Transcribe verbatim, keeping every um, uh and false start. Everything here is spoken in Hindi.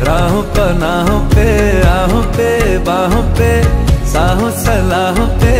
राहों पनाहों पे, आहों पे, बाहों पे, साहों सलाहों पे